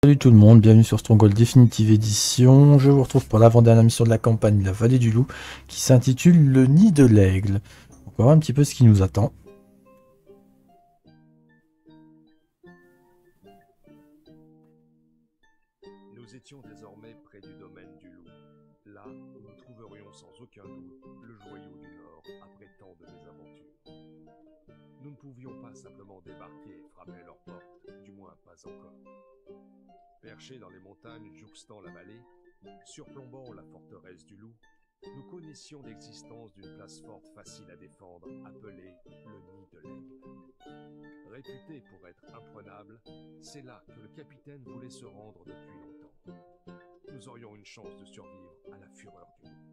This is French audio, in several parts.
Salut tout le monde, bienvenue sur Stronghold Definitive Edition. Je vous retrouve pour l'avant-dernière mission de la campagne, la Vallée du Loup, qui s'intitule Le Nid de l'Aigle. On va voir un petit peu ce qui nous attend. Nous étions désormais près du domaine du loup, là où nous trouverions sans aucun doute le joyau du Nord après tant de mésaventures. Nous ne pouvions pas simplement débarquer et frapper leurs portes, du moins pas encore. Perchés dans les montagnes jouxtant la vallée, surplombant la forteresse du loup, nous connaissions l'existence d'une place forte facile à défendre, appelée le Nid de l'Aigle. Réputée pour être imprenable, c'est là que le capitaine voulait se rendre depuis longtemps. Nous aurions une chance de survivre à la fureur du loup.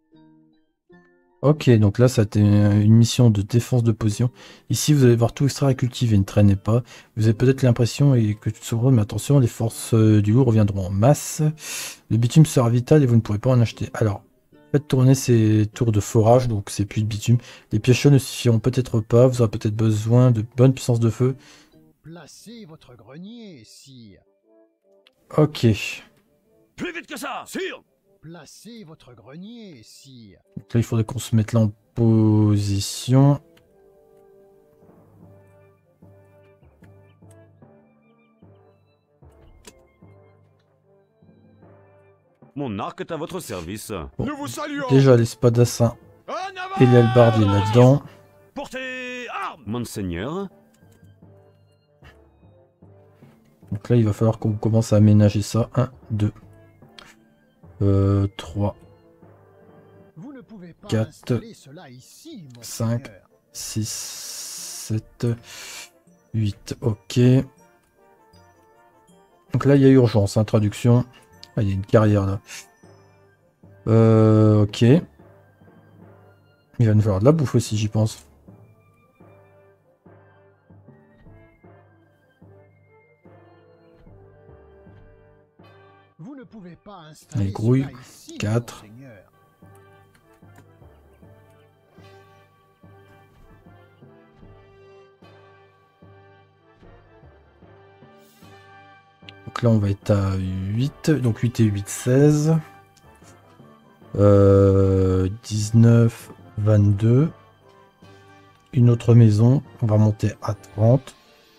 Ok, donc là, ça a été une mission de défense de position. Ici, vous allez voir tout extraire et cultiver, ne traînez pas. Vous avez peut-être l'impression que tu te sauves, mais attention, les forces du loup reviendront en masse. Le bitume sera vital et vous ne pourrez pas en acheter. Alors, faites tourner ces tours de forage, donc ces puits de bitume. Les pièces chaudes ne suffiront peut-être pas, vous aurez peut-être besoin de bonne puissance de feu. Placez votre grenier, sire. Ok. Plus vite que ça, sire! Placez votre grenier, sire. Donc là, il faudrait qu'on se mette là en position. Mon arc est à votre service. Bon, Nous vous saluons. déjà, l'espadassin En avant et l'albardier là-dedans. Portez armes! Monseigneur, Donc là, il va falloir qu'on commence à aménager ça. 1, 2, 3, Vous ne pouvez pas 4, installer cela ici, 5, monseigneur. 6, 7, 8. Ok. Donc là, il y a urgence, hein, traduction. Ah, il y a une carrière là. Ok. Il va nous falloir de la bouffe aussi, j'y pense. Vous ne pouvez pas installer Les grouilles, cela ici, 4. monseigneur. Donc là, on va être à 8. Donc 8 et 8, 16. 19, 22. Une autre maison. On va monter à 30.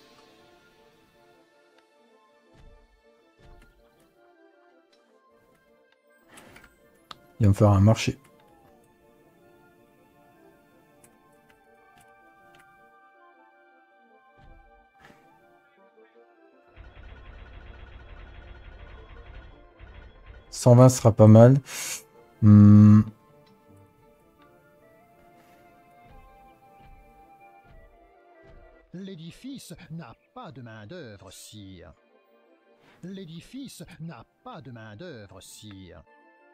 Il va me faire un marché. « 120 sera pas mal. L'édifice n'a pas de main-d'œuvre, sire. L'édifice n'a pas de main-d'œuvre, sire.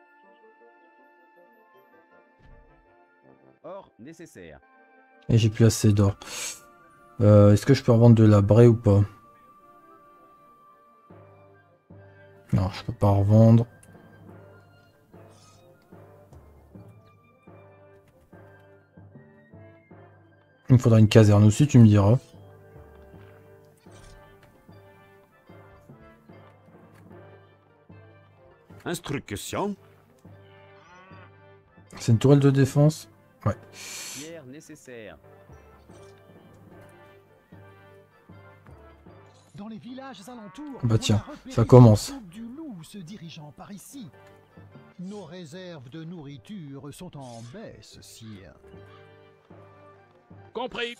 Or nécessaire. Et j'ai plus assez d'or. Est-ce que je peux revendre de la braie ou pas? Non, je peux pas revendre. Il me faudra une caserne aussi, tu me diras. instruction. C'est une tourelle de défense? Ouais. Pierre nécessaire. Dans les villages alentours, Bah tiens, on a repéré ça commence. une troupe du loup se dirigeant par ici. Nos réserves de nourriture sont en baisse, sire. Compris.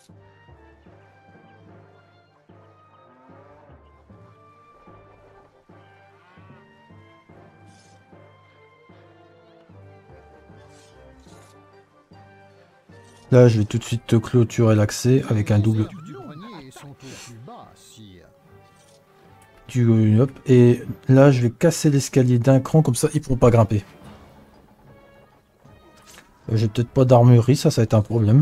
Là, je vais tout de suite te clôturer l'accès avec un double Les réserves du grenier sont au plus bas, sire. du hop. Et là, je vais casser l'escalier d'un cran, comme ça, ils pourront pas grimper. J'ai peut-être pas d'armurerie, ça va être un problème.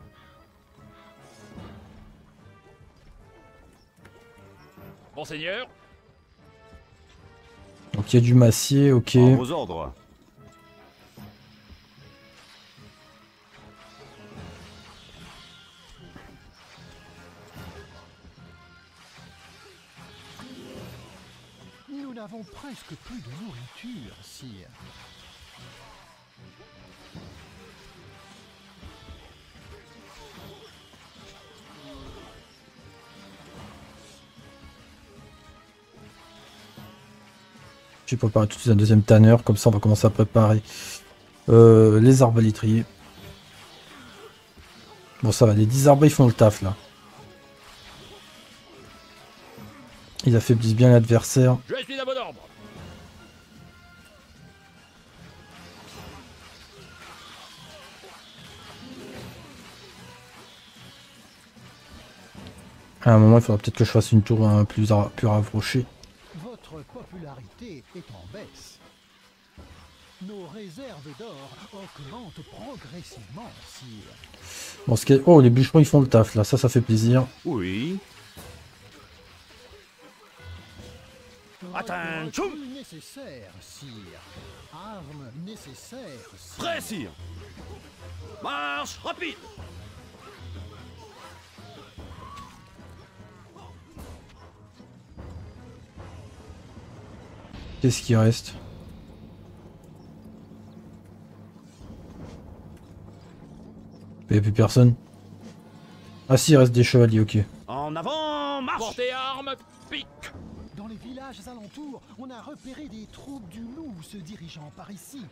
Monseigneur, Donc il y a du massier, ok. à vos ordres. n'avons presque plus de nourriture, sire. J'ai préparé tout de suite un deuxième tanner, comme ça on va commencer à préparer les arbalétriers. Bon ça va, les 10 arbres ils font le taf là. Ils affaiblissent bien l'adversaire. Je suis à votre ordre. À un moment il faudra peut-être que je fasse une tour un plus rapprochée. Votre popularité est en baisse. Nos réserves d'or augmentent progressivement, sire. Bon, oh, les bûcherons ils font le taf là, ça fait plaisir. Oui. Attention. Recrues nécessaires, sire. Armes nécessaires, sire. Prêt, sire. Marche rapide. Qu'est-ce qui reste? Il n'y a plus personne. Ah si, il reste des chevaliers, ok. En avant, marche. Portez armes, pique. Dans les villages alentours, on a repéré des troupes du loup se dirigeant par ici.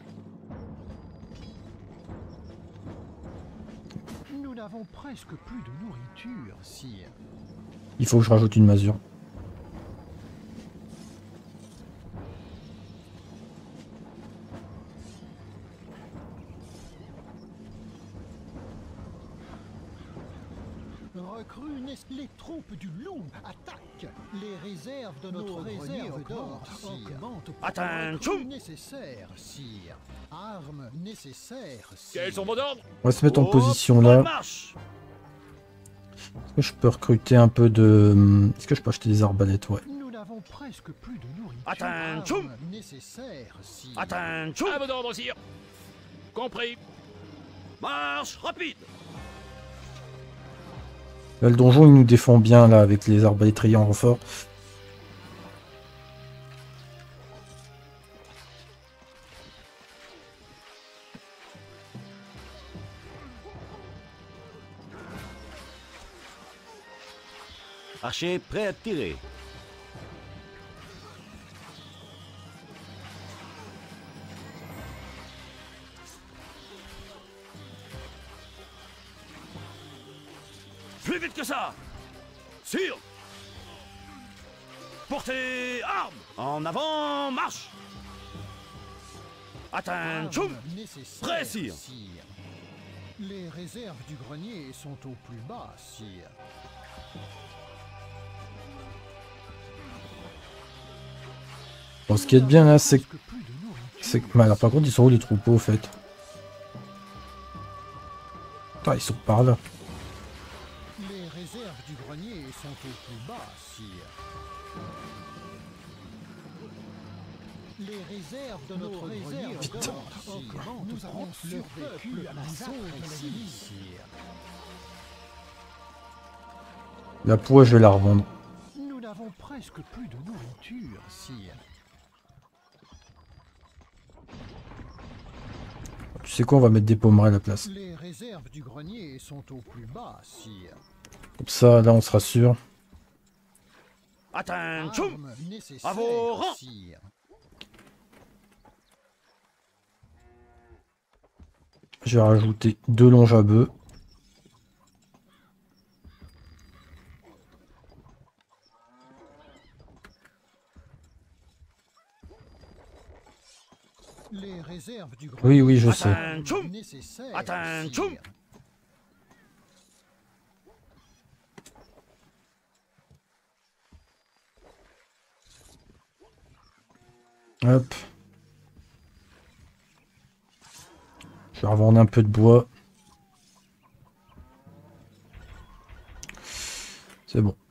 Nous n'avons presque plus de nourriture, sire. Il faut que je rajoute une masure. Recrues, les troupes du loup attaquent. Les réserves de notre réserve d'or augmentent. Attention. Recrues nécessaires, sire. Armes nécessaires, sire. Quels sont vos ordres? On va se mettre en Hop, position bonne là. marche. Est-ce que je peux recruter un peu de... Est-ce que je peux acheter des arbalètes? Ouais. Nous n'avons presque plus de nourriture. Attention. Armes nécessaires, sire. Attention. À votre ordre, sire. Compris. Marche rapide. Là, le donjon il nous défend bien là avec les arbalétriers en renfort. Archer prêt à tirer. Plus vite que ça. Sire. Portez armes. En avant, marche. Attention. Armes nécessaires, Prêt, sire. Les réserves du grenier sont au plus bas, sire. Bon, ce qui est bien là, c'est Presque plus de nourriture. que... Alors, par contre, ils sont où les troupeaux, au fait? Ah, ils sont par là. Les réserves du grenier sont au plus bas, sire. Les réserves de notre grenier augmentent. Nous avons survécu à l'assaut de l'ennemi, sire. La poix, je vais la revendre. Nous n'avons presque plus de nourriture, sire. Tu sais quoi, on va mettre des pommerais à la place. Les réserves du grenier sont au plus bas, sire. Comme ça, là, on sera sûr. Attention. Armes nécessaires, À vos rangs. sire. Je vais rajouter 2 longes à bœufs. Les réserves du Oui, oui, je sais. Attention. nécessaires, Attention. sire. Hop. Je vais revendre un peu de bois. C'est bon.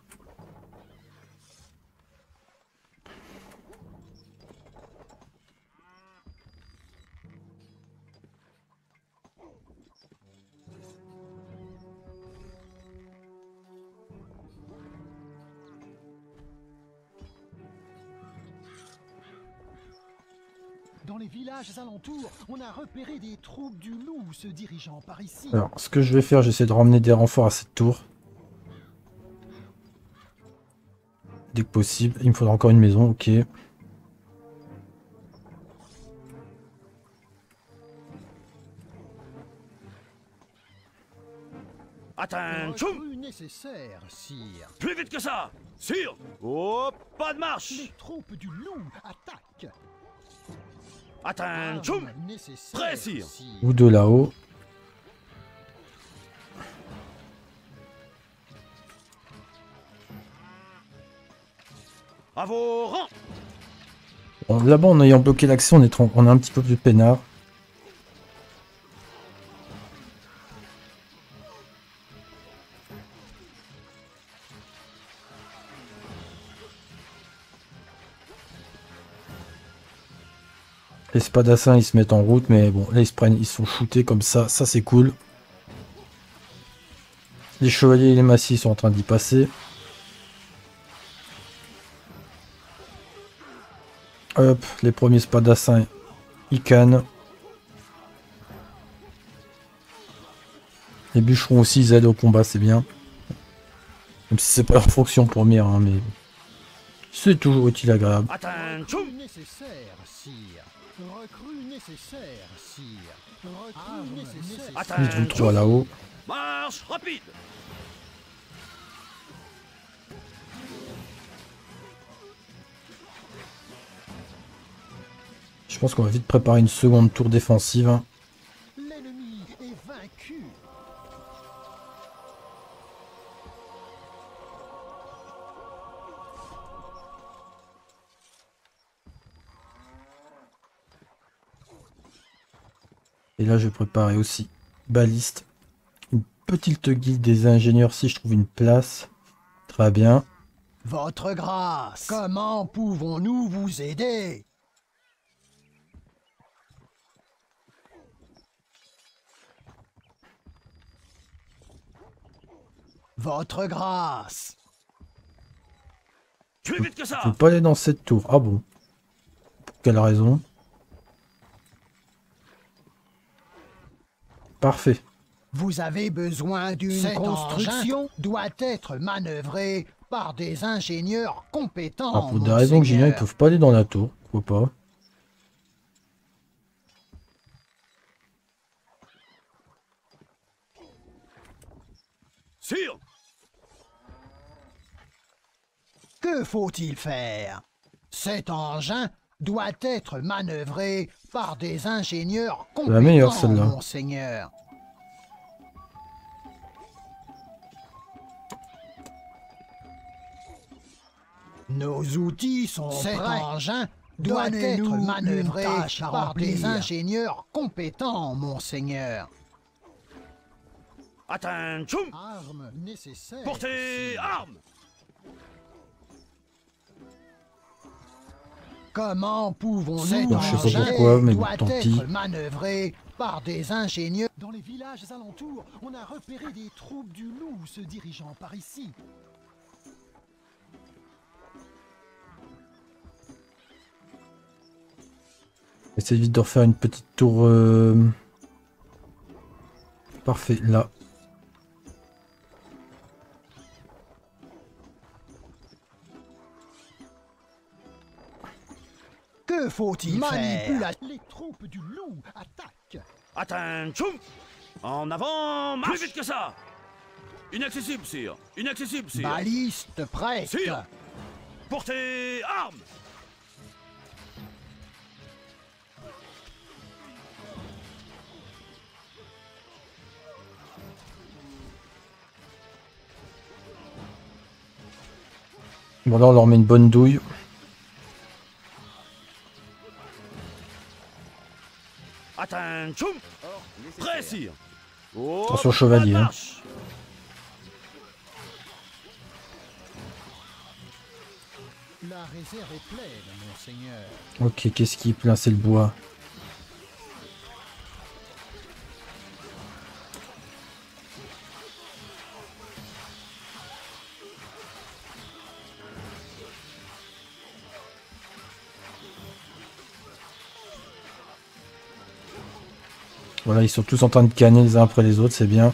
Dans les villages alentours, on a repéré des troupes du loup se dirigeant par ici. Alors, ce que je vais faire, j'essaie de ramener des renforts à cette tour. Dès que possible. Il me faudra encore une maison, ok. Attention! Recrues nécessaires, sire. Plus vite que ça! Sire! Oh, pas de marche! Les troupes du loup attaquent. Attention! Armes nécessaires, Prêt, sire. Ou de là-haut. À vos rangs! Bon, là-bas, en ayant bloqué l'accès, on est un petit peu plus peinard. Les spadassins ils se mettent en route, mais bon, là ils sont shootés comme ça c'est cool. Les chevaliers et les massifs sont en train d'y passer. Hop, les premiers spadassins, ils cannent. Les bûcherons aussi, ils aident au combat, c'est bien. Même si c'est pas leur fonction première, hein, mais c'est toujours utile et agréable. Attention! Recrues nécessaires, sire. Recrues nécessaires, sire. Recrues nécessaires. Attention! Ils trouvent 3 là-haut. Marche rapide! Je pense qu'on va vite préparer une seconde tour défensive. Hein. L'ennemi est vaincu. Et là, je vais préparer aussi baliste. Une petite guilde des ingénieurs si je trouve une place. Très bien. Votre grâce, comment pouvons-nous vous aider? Votre grâce. Plus vite que Je ça! peux pas aller dans cette tour. Ah bon. Pour quelle raison? Parfait. Vous avez besoin d'une construction doit être manœuvrée par des ingénieurs compétents. Ah, pour des raisons que j'ignore, ils peuvent pas aller dans la tour. Pourquoi pas? Sire! Que faut-il faire? Cet engin doit être manœuvré par des ingénieurs compétents, la meilleure, celle-là. monseigneur. Nos outils sont prêts. Cet engin doit être manœuvré par des ingénieurs compétents, monseigneur. Attention! Armes nécessaires. Portez armes! Comment pouvons-nous Bon, je sais pas pourquoi, mais bon, doit tant être pis. manœuvré par des ingénieurs. Dans les villages alentours, on a repéré des troupes du loup se dirigeant par ici. Essayez vite de refaire une petite tour. Parfait, là. Que faut-il faire? Les troupes du loup attaquent. Attention! En avant, marche! Plus vite que ça! Inaccessible, sire! Inaccessible, sire! Baliste prête. Sire! Portez armes! Bon, là, on leur met une bonne douille. Attention! Prêt, sire! Oh, Attention, chevalier, hein. marche! La réserve est pleine, monseigneur. Ok, qu'est-ce qui est plein? C'est le bois. Voilà, ils sont tous en train de canner les uns après les autres, c'est bien.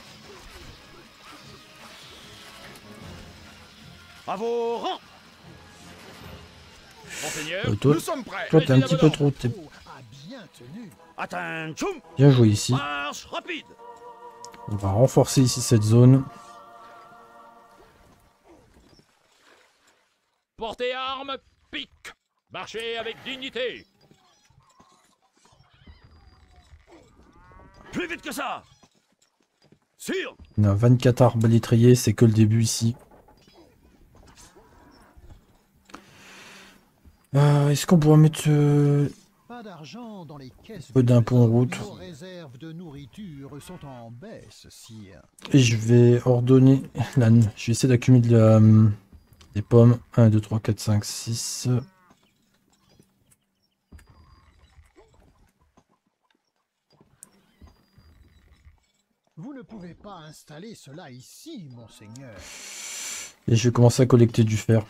À vos rangs. Monseigneur, Toi, nous sommes prêts. toi t'es un Mettez petit la peu bonne trop... t'es A bien tenu. Attention. bien joué ici. Marche rapide. On va renforcer ici cette zone. Portez armes, pique. Marchez avec dignité. Plus vite que ça. Sire. On a 24 arbalétriers, c'est que le début ici. Est-ce qu'on pourrait mettre Pas d'argent dans les caisses. peu du d'impôts en trésor. route? Nos réserves de nourriture sont en baisse, sire. Et je vais ordonner... Je vais essayer d'accumuler des pommes. 1, 2, 3, 4, 5, 6... Vous ne pouvez pas installer cela ici, monseigneur. Et je vais commencer à collecter du fer.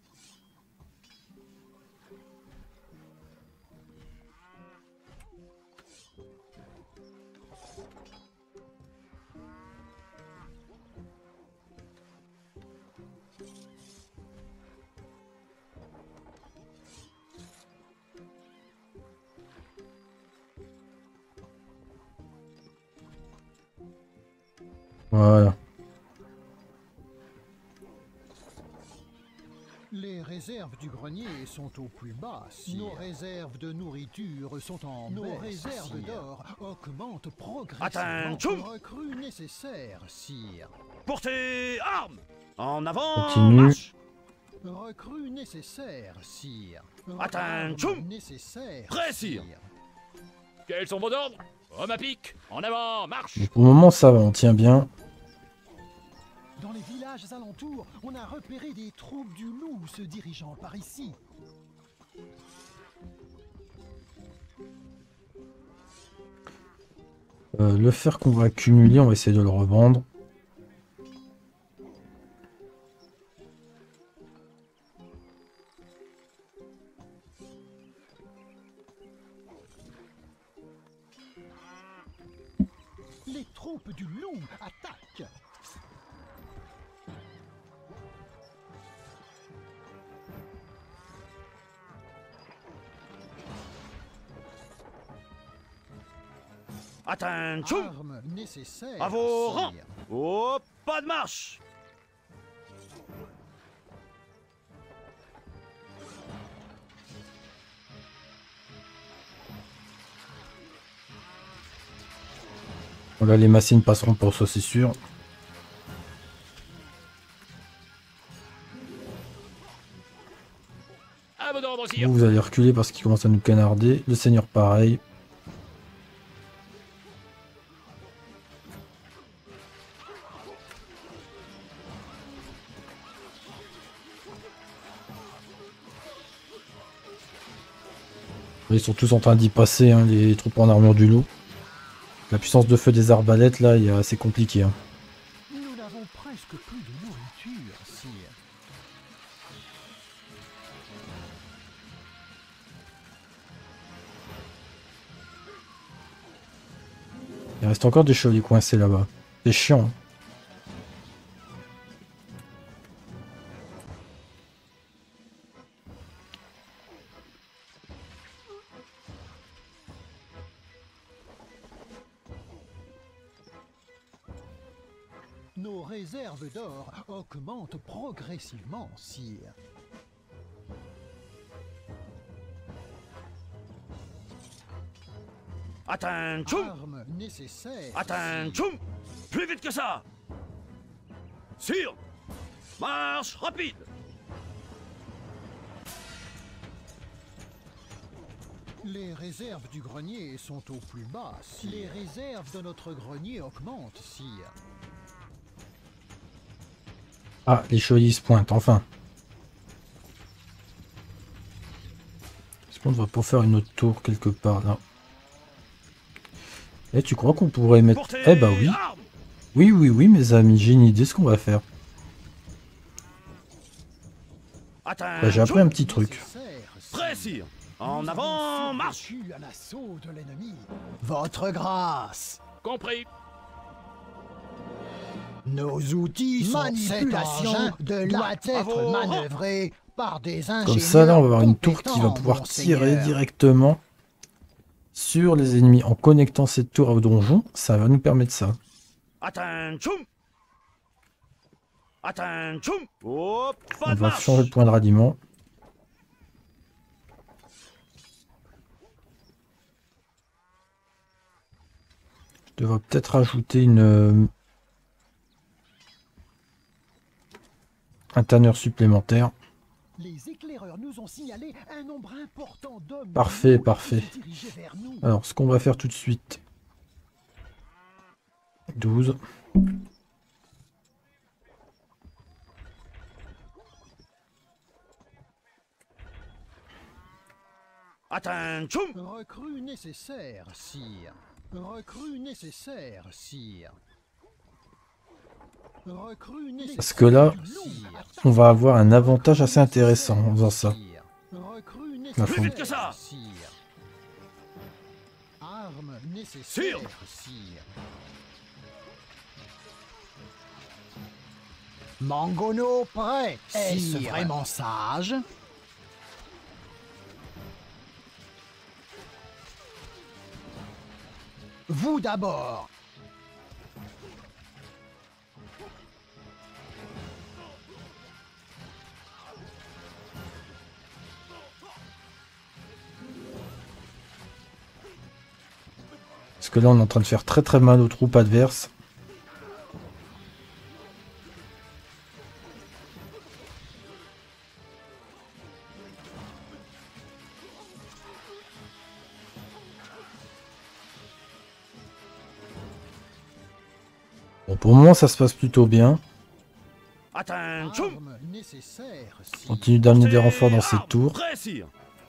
Voilà. Les réserves du grenier sont au plus bas, sire. Nos réserves de nourriture sont en baisse. Nos réserves d'or augmentent progressivement. Attention. Recrues nécessaires, sire. Portez armes. En avant. Continue. Marche. Recrues nécessaires, sire. Attention. Armes nécessaires, Prêt, sire. Quels sont vos ordres? Homme à pique. En avant, marche. Donc, pour le moment, ça va, on tient bien. Dans les villages alentours, on a repéré des troupes du loup se dirigeant par ici. Le fer qu'on va accumuler, on va essayer de le revendre. Les troupes du loup attaquent. Attention. Armes nécessaires, À vos sire. rangs. Oh, pas de marche. Voilà, les machines passeront pour ça, c'est sûr. À vos ordres, sire. Vous allez reculer parce qu'il commence à nous canarder. Le seigneur, pareil. Ils sont tous en train d'y passer, hein, les troupes en armure du loup. La puissance de feu des arbalètes, là, il est assez compliqué. Hein. Nous n'avons presque plus de nourriture, sire. Il reste encore des chevaliers coincés là-bas. C'est chiant. Hein. Nos réserves d'or augmentent progressivement, sire. Attention. Armes nécessaires. Attention. Plus vite que ça. Sire. Marche rapide. Les réserves du grenier sont au plus bas. Sire. Les réserves de notre grenier augmentent, sire. Ah, les chevaliers se pointent, enfin. Est-ce qu'on ne va pas faire une autre tour quelque part là? Eh, tu crois qu'on pourrait mettre... Portez Eh bah oui. armes. Oui, oui, oui, mes amis, j'ai une idée ce qu'on va faire. Attention. Bah, j'ai appris un petit truc. Nécessaires, sire. Prêt, sire. En Nous avant, avons marche! survécu à l'assaut de l'ennemi. Votre grâce. Compris. Nos outils sont manipulation doit être manœuvrée par des ingénieurs. Comme ça, là, on va avoir une tour qui va pouvoir tirer directement sur les ennemis. En connectant cette tour au donjon, ça va nous permettre ça. Attention! Attention! Hop, On va changer de point de ralliement. Je devrais peut-être rajouter un tanneur supplémentaire. Les éclaireurs nous ont signalé un nombre important d'hommes. Parfait, parfait. Alors, ce qu'on va faire tout de suite. 12. Attention! Recrue nécessaire, sire. Recrue nécessaire, sire. Recrue nécessaire. Parce que là, on va avoir un avantage assez intéressant en faisant ça. Recrue La Plus vite que ça! sire. Arme nécessaire, sire. Mangono prêt. Est-ce vraiment sage? Vous d'abord. Parce que là, on est en train de faire très très mal aux troupes adverses. Bon, pour le moment, ça se passe plutôt bien. Attention! Arme nécessaire, sire. Continue d'amener des renforts dans cette tour. Prêt, sire!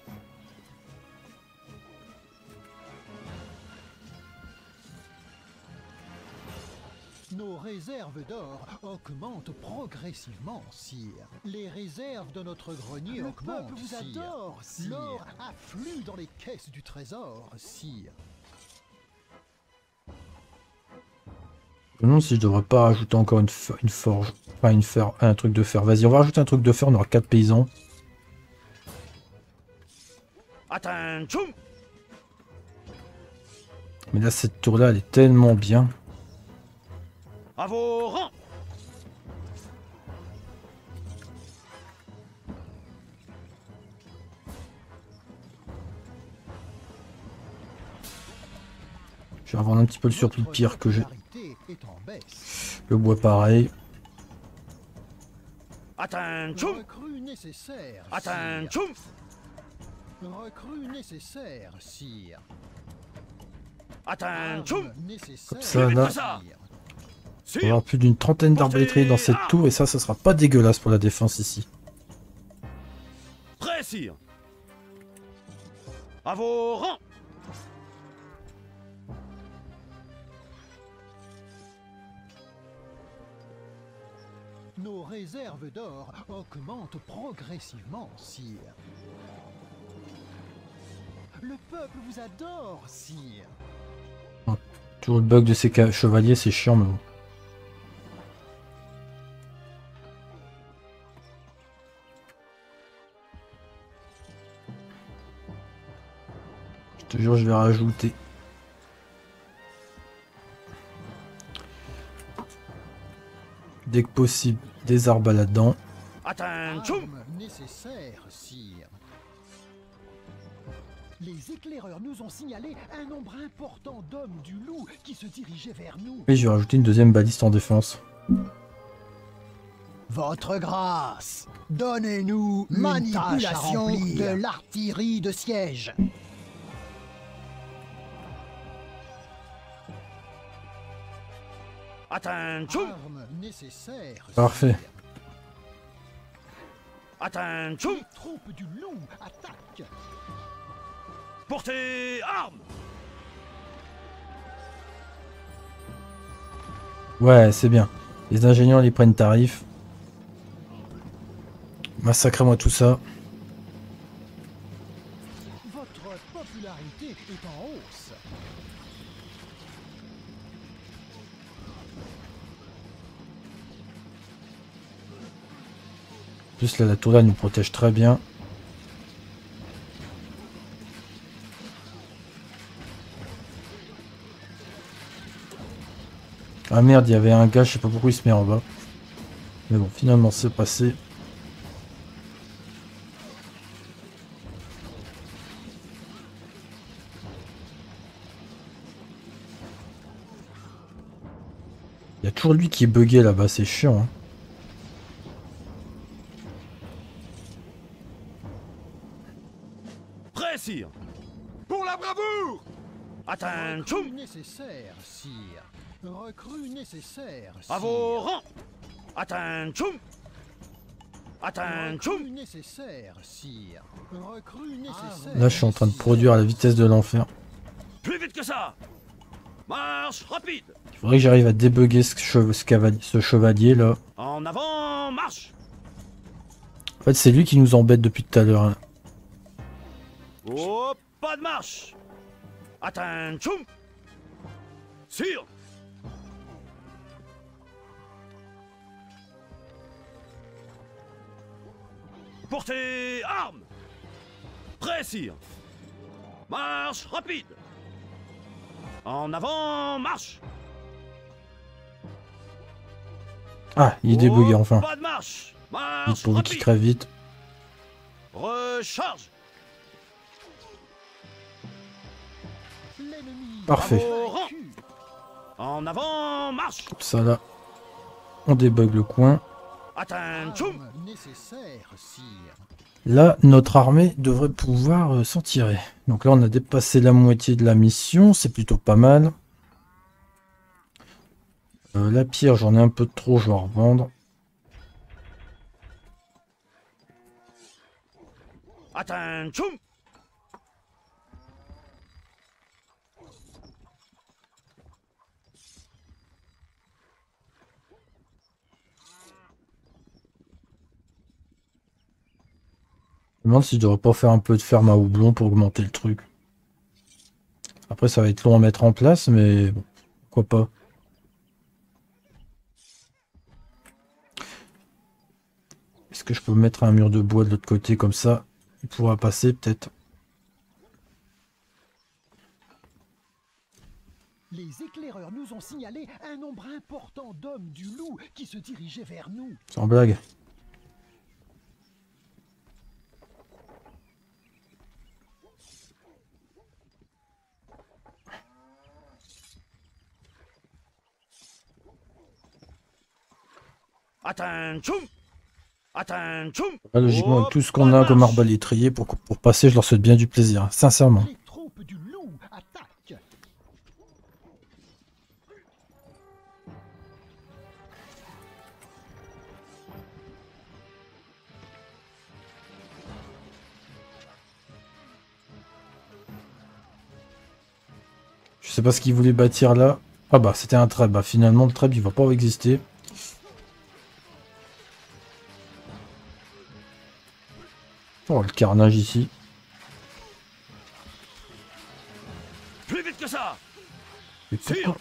Nos réserves d'or augmentent progressivement, sire. Les réserves de notre grenier augmentent, peuple vous adore, sire. L'or afflue dans les caisses du trésor, sire. Je me demande si je devrais pas rajouter encore une forge. Enfin, un truc de fer. Vas-y, on va rajouter un truc de fer, on aura 4 paysans. Attention! Mais là, cette tour-là, elle est tellement bien. À vos rangs! Je vais revendre un petit peu le surplus de pierre que j'ai. Popularité est en baisse. Le bois pareil. Attention! Recrue nécessaire, Attention! sire. Recrue nécessaire, sire. Attention! Arme nécessaire, Comme ça, là. sire. On va avoir plus d'une trentaine d'arbalétriers dans cette tour et ça sera pas dégueulasse pour la défense ici. Prêt, sire! À vos rangs! Nos réserves d'or augmentent progressivement, sire. Le peuple vous adore, sire. Toujours le bug de ces chevaliers, c'est chiant, mais bon. Je te jure, je vais rajouter. Dès que possible, des arbres là-dedans. Attention! Arme nécessaire, sire. Les éclaireurs nous ont signalé un nombre important d'hommes du loup qui se dirigeaient vers nous. Et je vais rajouter une deuxième baliste en défense. Votre grâce, donnez-nous manipulation de l'artillerie de siège. Attention! Arme nécessaire, Parfait. sire. Attention! Les troupes du loup attaquent. Portez armes! Ouais, c'est bien. Les ingénieurs, ils prennent tarif. Massacrez-moi tout ça. Votre popularité est en hausse. En plus là, la tourelle nous protège très bien. Ah merde, il y avait un gars, je sais pas pourquoi il se met en bas. Mais bon, finalement c'est passé. Il y a toujours lui qui est bugué là-bas, c'est chiant. Hein. Prêt, sire. Pour la bravoure. Attention. Recrue nécessaire, sire. Recrue nécessaire, sire. À vos rangs. Attention. Attention. Recrue nécessaire, sire. Recrue nécessaire. Là, je suis en train de produire à la vitesse de l'enfer. Plus vite que ça. Marche rapide. Il faudrait que j'arrive à débugger ce chevalier là. En avant, marche. En fait, c'est lui qui nous embête depuis tout à l'heure. Hein. Oh, pas de marche. Attention. Sire. Portez armes. Prêt, sire. Marche rapide. En avant, marche. Ah, il est débugué Oh, enfin. pas de marche. Vite Marche pour lui qui rapide. crève vite. Recharge. L'ennemi Parfait. est vaincu. En avant, marche. Comme ça là, on débug le coin. Attention. Armes nécessaires, sire. Là, notre armée devrait pouvoir s'en tirer. Donc là, on a dépassé la moitié de la mission. C'est plutôt pas mal. La pierre, j'en ai un peu trop. Je vais en revendre. Attention. Je me demande si je devrais pas faire un peu de ferme à houblon pour augmenter le truc. Après, ça va être long à mettre en place, mais bon, pourquoi pas. Est-ce que je peux mettre un mur de bois de l'autre côté comme ça? Il pourra passer peut-être. Les éclaireurs nous ont signalé un nombre important d'hommes du loup qui se dirigeaient vers nous. Sans blague. Attention. Attention. Là, logiquement, avec Oh, tout ce qu'on pas a de comme marche. arbalétrier, pour passer, je leur souhaite bien du plaisir. Sincèrement. Les troupes du loup attaquent. Je sais pas ce qu'ils voulaient bâtir là. Ah bah, c'était un trèbe. Bah, finalement, le trèbe, il va pas exister. Oh, le carnage ici. Plus vite que ça. Mais pourquoi Sire.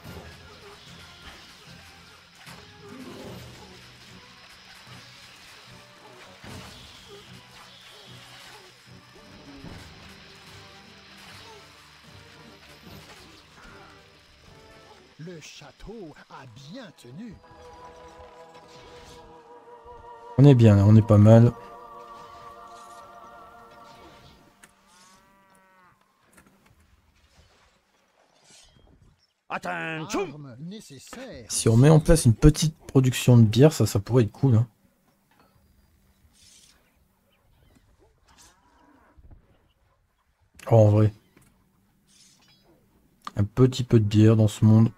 Le château a bien tenu. On est bien là, on est pas mal. Attention. Armes nécessaires. Si on met en place une petite production de bière, ça pourrait être cool. Hein. Oh, en vrai. Un petit peu de bière dans ce monde.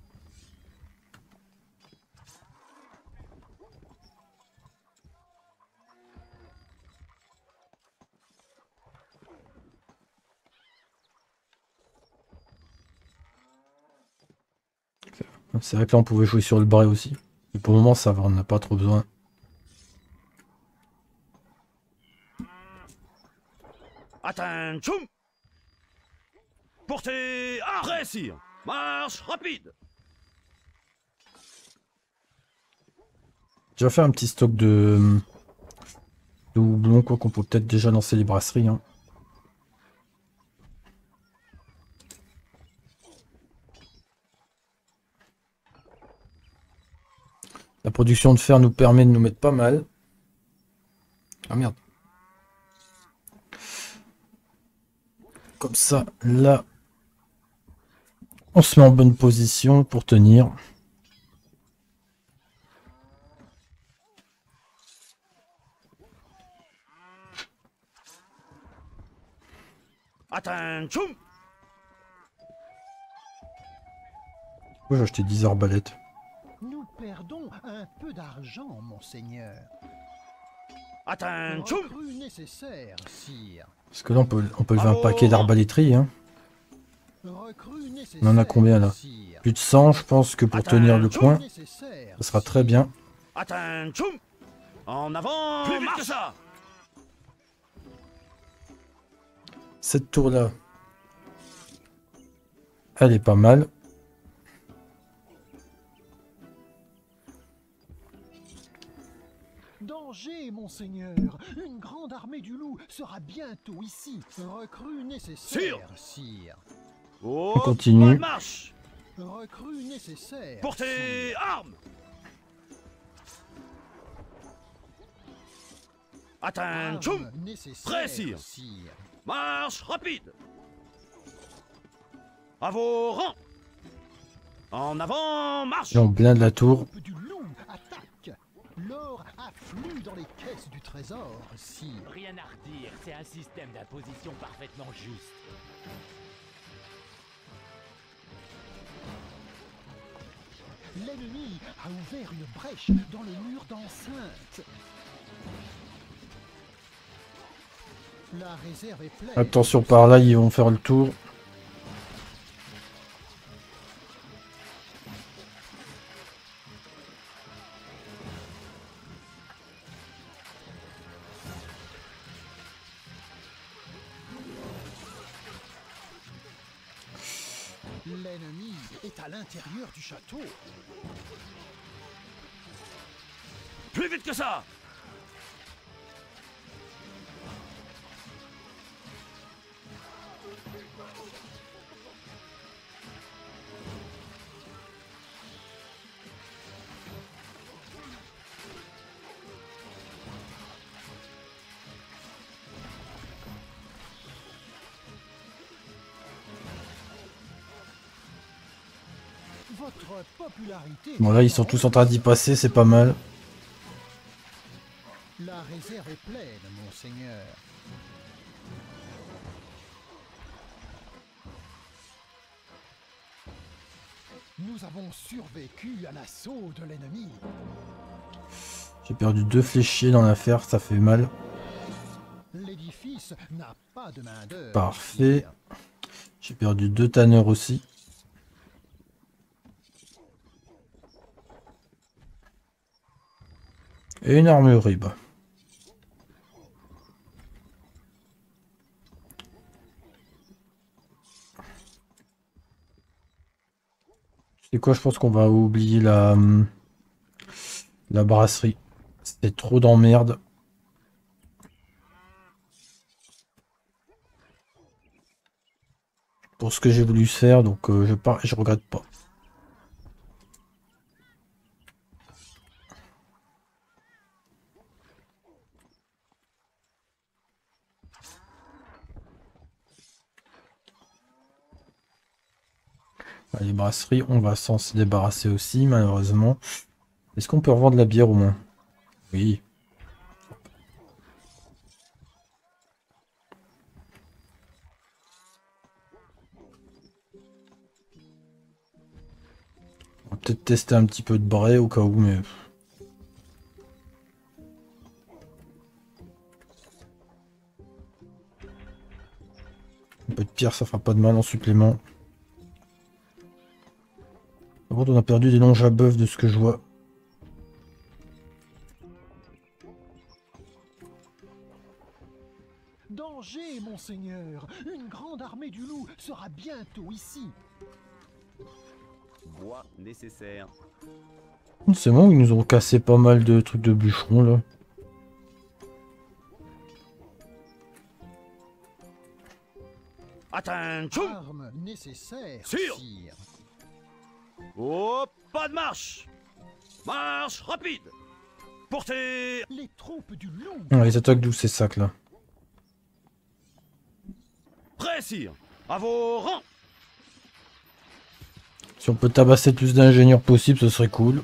C'est vrai que là on pouvait jouer sur le bray aussi. Mais pour le moment ça va, on n'a pas trop besoin. Attention. Attention! Portez armes! Prêt, sire! Marche rapide! Je vais faire un petit stock de houblon, quoi qu'on peut peut-être déjà lancer les brasseries. Hein. La production de fer nous permet de nous mettre pas mal. Ah merde. Comme ça, là, on se met en bonne position pour tenir. Attention! J'ai acheté 10 arbalètes. Nous perdons un peu d'argent, monseigneur. Attention! Recrue nécessaire, sire. Parce que là, on peut lever un paquet d'arbaléterie. Hein. Recrue nécessaire, On en a combien là? sire. Plus de 100, je pense que pour tenir le point, Nécessaire, ça sera très sire. bien. Attention! En avant! Plus vite que ça! Cette tour-là, elle est pas mal. Danger, monseigneur. Une grande armée du loup sera bientôt ici. Recrue nécessaire, sire. Oh, On continue. bonne marche! Recrue nécessaire. Portez sire. armes! Attention! Armes nécessaires, Prêt, sire. sire. Marche rapide! À vos rangs! En avant, marche! Là, on blinde la tour. Du loup attaque. L'or afflue dans les caisses du trésor, sire. Rien à redire, c'est un système d'imposition parfaitement juste. L'ennemi a ouvert une brèche dans le mur d'enceinte. La réserve est pleine. Attention par là, ils vont faire le tour. L'ennemi est à l'intérieur du château. Plus vite que ça! Votre popularité. Bon là, ils sont tous en train d'y passer, c'est pas mal. La réserve est pleine, monseigneur. Nous avons survécu à l'assaut de l'ennemi. J'ai perdu 2 fléchiers dans l'affaire, ça fait mal. L'édifice n'a pas de main d'œuvre. Parfait. sire. J'ai perdu 2 tanneurs aussi. Et une armurerie, bah. C'est quoi, je pense qu'on va oublier la brasserie. C'était trop d'emmerde. Pour ce que j'ai voulu faire, donc je regrette pas. Les brasseries, on va s'en se débarrasser aussi, malheureusement. Est-ce qu'on peut revendre la bière au moins? Oui. On va peut-être tester un petit peu de bray au cas où, mais... Un peu de pierre, ça fera pas de mal en supplément. Par contre, on a perdu des longes à bœuf de ce que je vois. Danger, monseigneur. Une grande armée du loup sera bientôt ici. Bois nécessaire. C'est bon, ils nous ont cassé pas mal de trucs de bûcherons là. Attention! Armes nécessaires, Sire. sire. Oh, pas de marche! Marche rapide! Portez! Les troupes du loup. Ah, ils attaquent d'où ces sacs là? Prêt, sire! À vos rangs! Si on peut tabasser le plus d'ingénieurs possible, ce serait cool.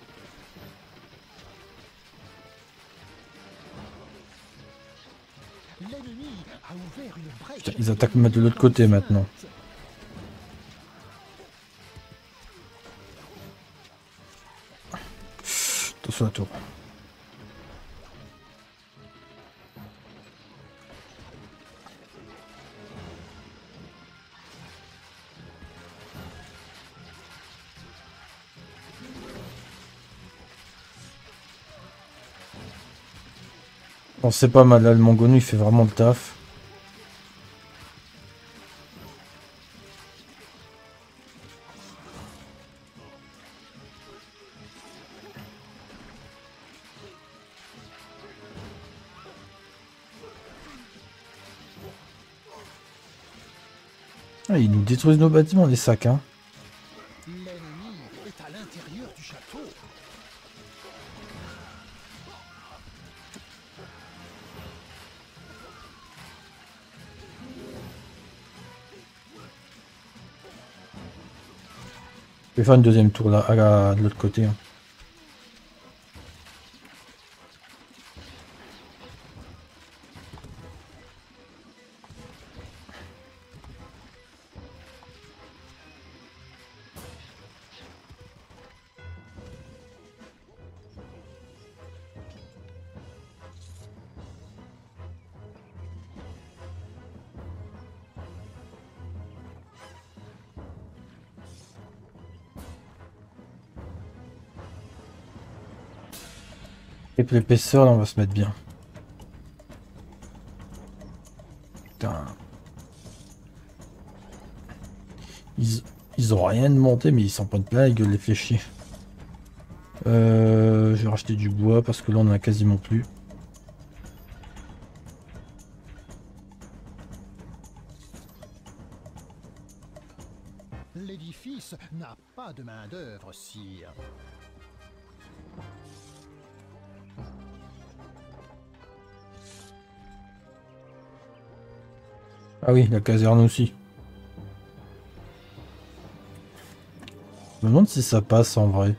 L'ennemi a ouvert une brèche. Putain, ils attaquent de l'autre côté maintenant. Attention à la tour. Bon, c'est pas mal là, le Mangono il fait vraiment le taf. Ah, ils nous détruisent nos bâtiments, les sacs, hein. L'ennemi est à l'intérieur du château. Je vais faire une deuxième tour là, de l'autre côté. Hein. Et puis l'épaisseur là on va se mettre bien. Putain. Ils ont rien de monté mais ils s'en prennent plein la gueule les fléchis. Je vais racheter du bois parce que là on en a quasiment plus. L'édifice n'a pas de main-d'œuvre, sire. Ah oui, la caserne aussi. Je me demande si ça passe en vrai.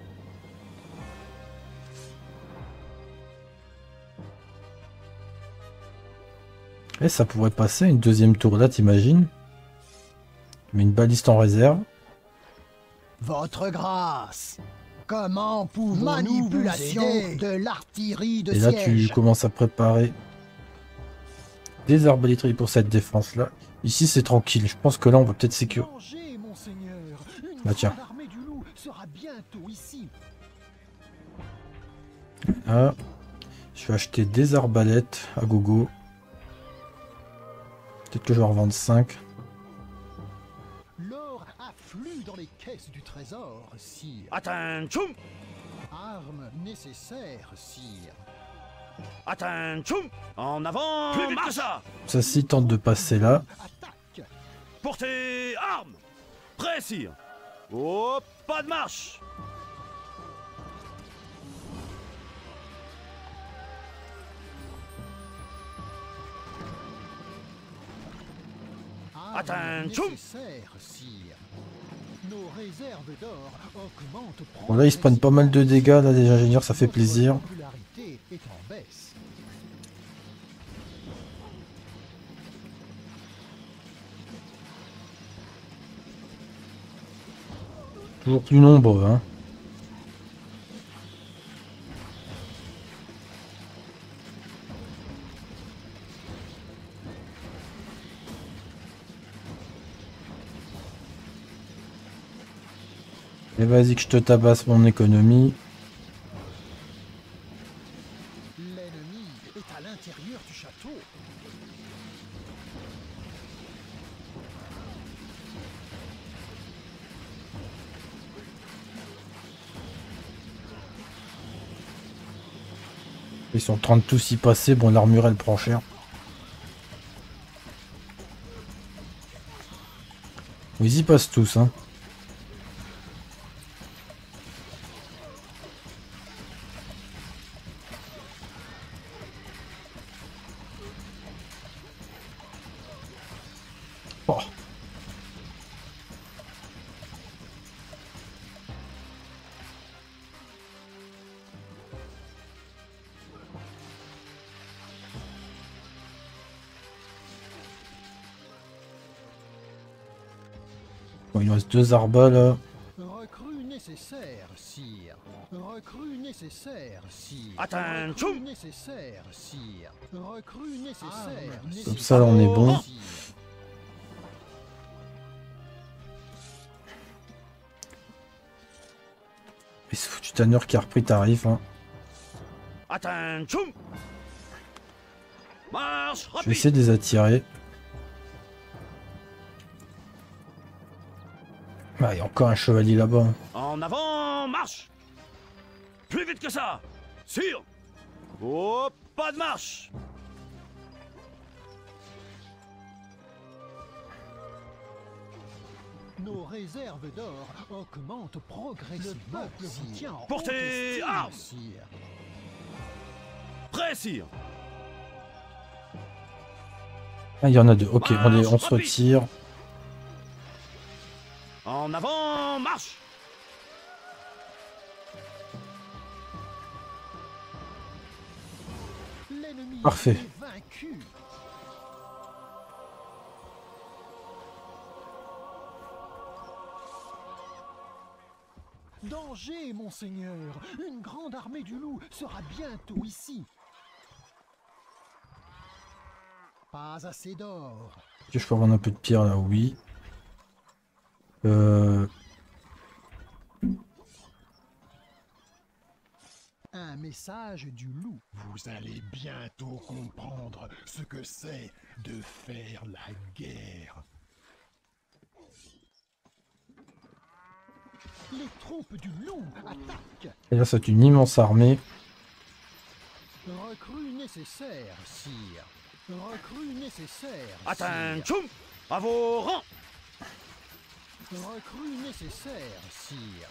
Et ça pourrait passer une deuxième tour là, t'imagines? Mais une baliste en réserve. Votre grâce, comment pouvons-nous vous aider de l'artillerie de Et là siège? tu commences à préparer des arbalétriers pour cette défense là. Ici c'est tranquille, je pense que là on va peut-être sécuriser. Danger, monseigneur. Une Bah tiens. grande armée du loup sera bientôt ici. Là, je vais acheter des arbalètes à gogo. Peut-être que je vais en revendre 5. L'or afflue dans les caisses du trésor, sire. Attention! Armes nécessaires, sire. Attention! En avant! Plus vite que ça! Ça s'y tente de passer là. Attaque. Portez armes! Prêt, sire! Oh, pas de marche! Armes Attention. nécessaires, sire. Nos réserves d'or augmentent. Bon là ils se prennent pas mal de dégâts là les ingénieurs, ça fait plaisir. Votre popularité est en baisse. Toujours plus nombreux hein. Et vas-y que je te tabasse mon économie. L'ennemi est à l'intérieur du château. Ils sont en train de tous y passer. Bon, l'armure, elle prend cher. Ils y passent tous, hein. Oh. Bon, il nous reste 2 arbas là. Recrue nécessaire, sire. Recrue nécessaire, sire. Attention. Recrue nécessaire, sire. Recrue nécessaire. Comme ça, là, on est bon. Sire. Et ce foutu Tanner qui a repris tarif. Hein. Attention. Marche Je vais rapide. essayer de les attirer. Ah, il y a encore un chevalier là-bas. Hein. En avant, marche. Plus vite que ça. Sûr. Oh, pas de marche. Nos réserves d'or augmentent progressivement. Le peuple vous tient en Portez haute estime, armes. sire. Prêt, sire. Ah, il y en a 2. Ok, on se retire. En avant, marche. L'ennemi Parfait. est vaincu. Danger, monseigneur. Une grande armée du loup sera bientôt ici. Pas assez d'or. Est-ce que je peux avoir un peu de pierre là? Oui. Un message du loup. Vous allez bientôt comprendre ce que c'est de faire la guerre. Les troupes du loup attaquent. Et là, c'est une immense armée. Recrue nécessaire, sire. Recrue nécessaire. Attention. À vos rangs. Sire. Recrue nécessaire, sire.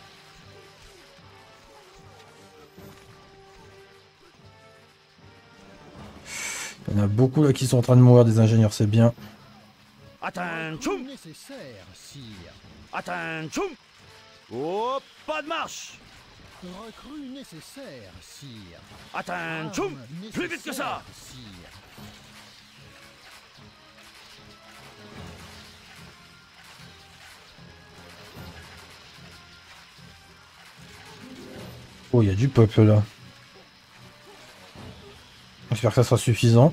Il y en a beaucoup là qui sont en train de mourir, des ingénieurs, c'est bien. Attention. Recrue nécessaire, sire. Attention. Oh, pas de marche. Recrue nécessaire, sire. Attention. Armes Plus vite que ça. nécessaires, sire. Oh, il y a du peuple là. J'espère que ça sera suffisant.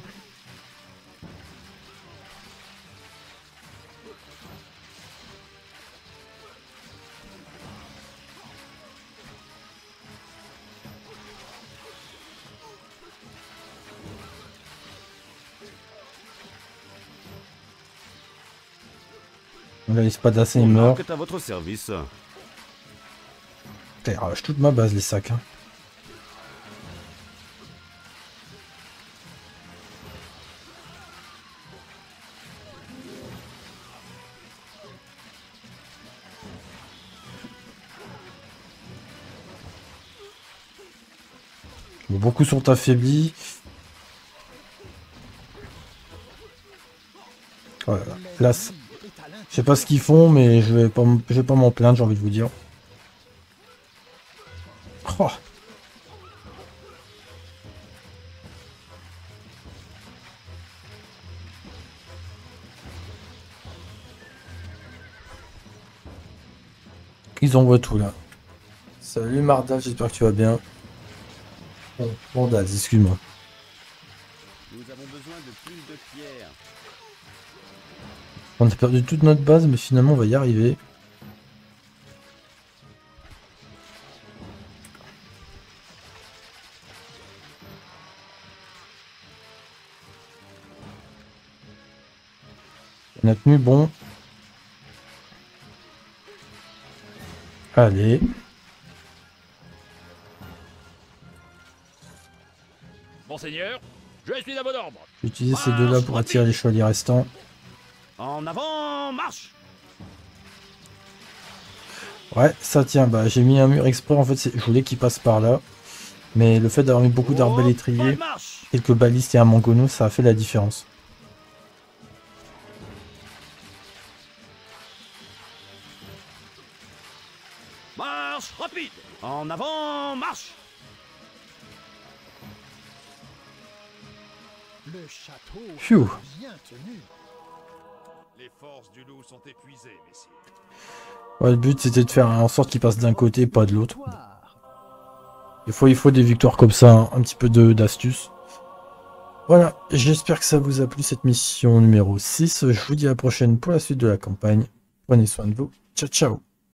Là, l'espadassin il meurt. est à votre service. Putain, il arrache toute ma base, les sacs. Hein. Bon, beaucoup sont affaiblis. Voilà. Là, je sais pas ce qu'ils font, mais je vais pas m'en plaindre, j'ai envie de vous dire. Oh. Ils envoient tout là. Salut Mardal, j'espère que tu vas bien. Bon, Daz, excuse-moi. Nous avons besoin de plus de pierres. On a perdu toute notre base, mais finalement on va y arriver. On a tenu bon. Allez. Monseigneur. Je suis à vos ordres. J'utilise ces deux-là pour attirer les chevaliers restants. En avant, marche! Ouais, ça tient. Bah, j'ai mis un mur exprès. En fait, je voulais qu'il passe par là. Mais le fait d'avoir mis beaucoup d'arbalétriers, quelques balistes et un mangono, ça a fait la différence. Marche rapide! En avant, marche! Le château Phew. est bien tenu. Les forces du loup sont épuisées, messieurs. Ouais, le but c'était de faire en sorte qu'il passe d'un côté, pas de l'autre. Il faut des victoires comme ça, hein, un petit peu d'astuce. Voilà, j'espère que ça vous a plu cette mission numéro 6. Je vous dis à la prochaine pour la suite de la campagne. Prenez soin de vous. Ciao, ciao.